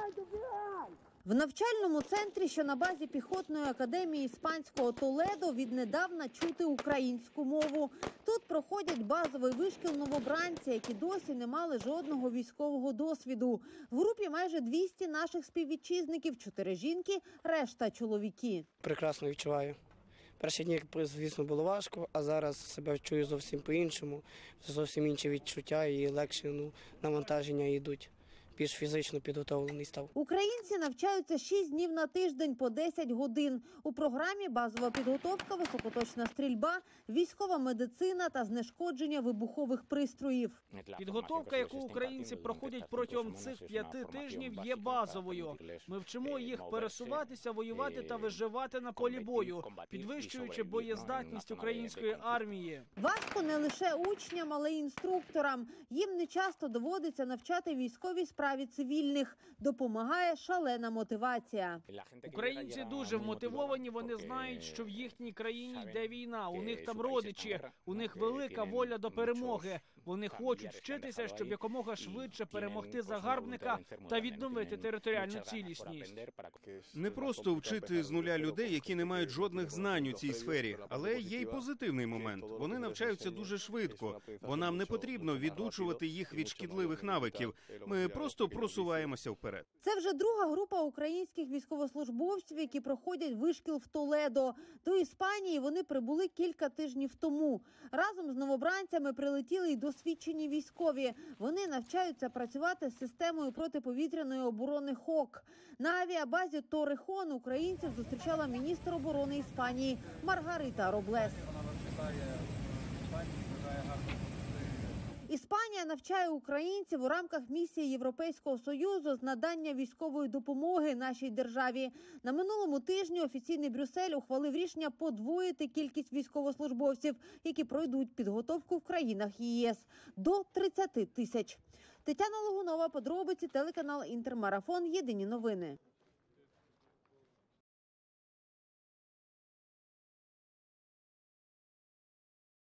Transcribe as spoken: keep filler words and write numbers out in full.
В навчальному центрі, що на базі піхотної академії іспанського Толедо, віднедавна чути українську мову. Тут проходять базовий вишкіл новобранці, які досі не мали жодного військового досвіду. В групі майже двісті наших співвітчизників, чотири жінки, решта чоловіки. Прекрасно відчуваю. Перші дні, звісно, було важко, а зараз себе чую зовсім по-іншому. Зовсім інші відчуття і легше ну, навантаження йдуть. Більш фізично підготовлений став. Українці навчаються шість днів на тиждень по десять годин. У програмі базова підготовка, високоточна стрільба, військова медицина та знешкодження вибухових пристроїв. Підготовка, яку українці проходять протягом цих п'яти тижнів, є базовою. Ми вчимо їх пересуватися, воювати та виживати на полі бою, підвищуючи боєздатність української армії. Важко не лише учням, але й інструкторам. Їм не часто доводиться навчати військовій справі цивільних. Допомагає шалена мотивація. Українці дуже вмотивовані, вони знають, що в їхній країні йде війна, у них там родичі, у них велика воля до перемоги. Вони хочуть вчитися, щоб якомога швидше перемогти загарбника та відновити територіальну цілісність. Не просто вчити з нуля людей, які не мають жодних знань у цій сфері, але є й позитивний момент. Вони навчаються дуже швидко, бо нам не потрібно відучувати їх від шкідливих навиків. Ми просто просуваємося вперед. Це вже друга група українських військовослужбовців, які проходять вишкіл в Толедо. До Іспанії вони прибули кілька тижнів тому. Разом з новобранцями прилетіли й досвідчені військові. Вони навчаються працювати з системою протиповітряної оборони ХОК. На авіабазі Торрехон українців зустрічала міністр оборони Іспанії Маргарита Роблес. Іспанія навчає українців у рамках місії Європейського Союзу з надання військової допомоги нашій державі. На минулому тижні офіційний Брюссель ухвалив рішення подвоїти кількість військовослужбовців, які пройдуть підготовку в країнах ЄС – до тридцяти тисяч. Тетяна Логунова, подробиці, телеканал «Інтермарафон», єдині новини.